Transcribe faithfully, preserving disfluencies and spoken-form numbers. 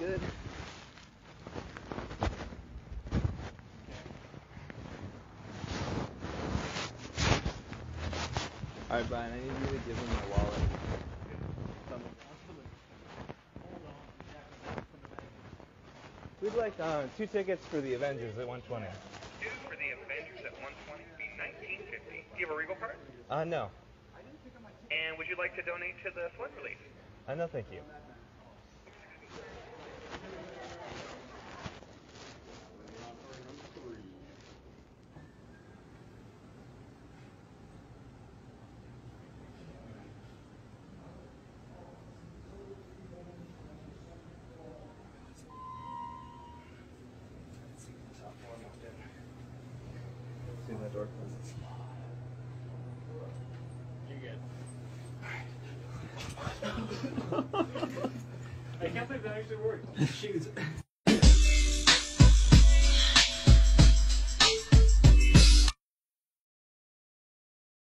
good. Alright, Brian, I need you to give him my wallet. We'd like uh, two tickets for the Avengers at one twenty. Two for the Avengers at one twenty would be nineteen fifty. Do you have a Regal card? Uh, no. And would you like to donate to the flood relief? Uh, no, thank you. See that door closed. You're good. I can't believe that actually worked. Shoot.